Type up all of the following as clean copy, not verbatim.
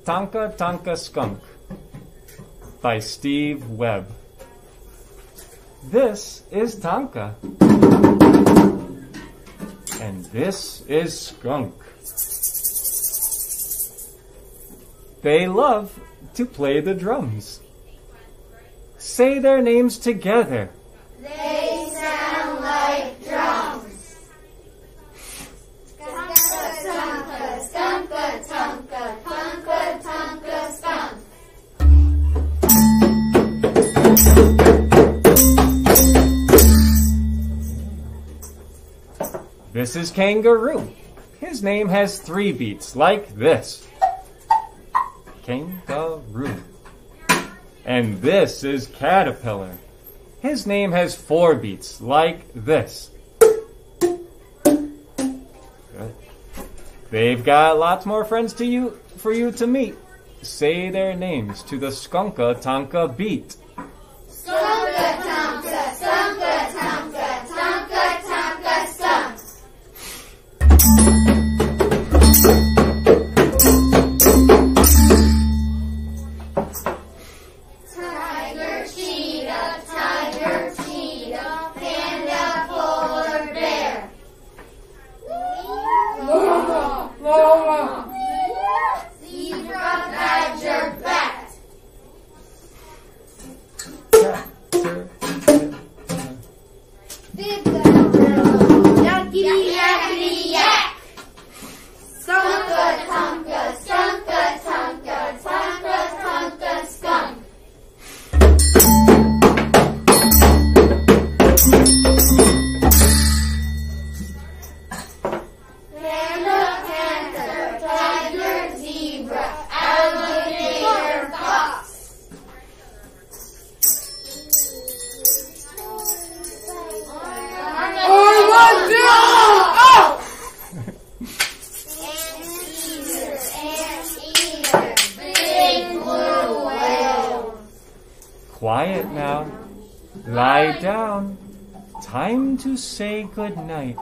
Skunka Tanka Skunk by Steve Webb. This is Tanka. And this is Skunk. They love to play the drums. Say their names together. They sound like drums. Skunka Tanka, Skunka Tanka, Tanka Tanka Skunk. This is Kangaroo. His name has 3 beats, like this. Kangaroo. And this is Caterpillar. His name has 4 beats, like this. Good. They've got lots more friends for you to meet. Say their names to the Skunka Tanka beat. Skunka Tanka, Skunka Tanka, Tanka Tanka Skunk. Tiger, cheetah, panda, polar bear. Zebra, badger, bat. Yakety, yakety, yak. Skunka Tanka, Skunka Tanka, Tanka Tanka Skunk. Panda, panther, tiger, zebra, alligator, fox. Anteater, big blue whale. Quiet now. Lie down. Time to say goodnight.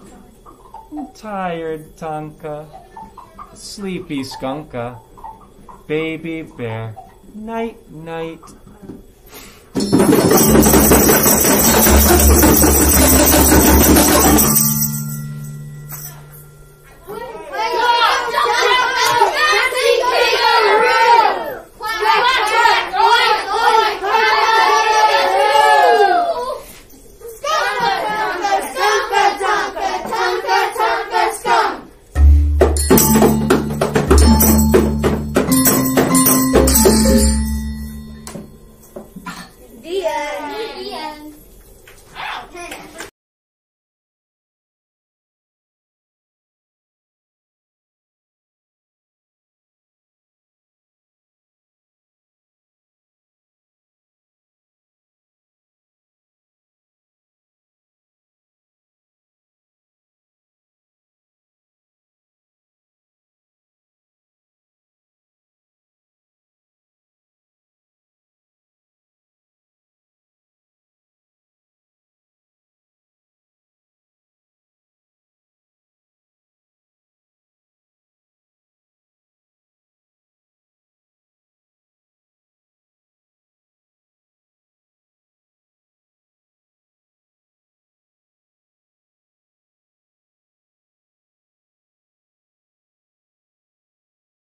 Tired Tanka. Sleepy Skunka. Baby bear. Night, night. The end.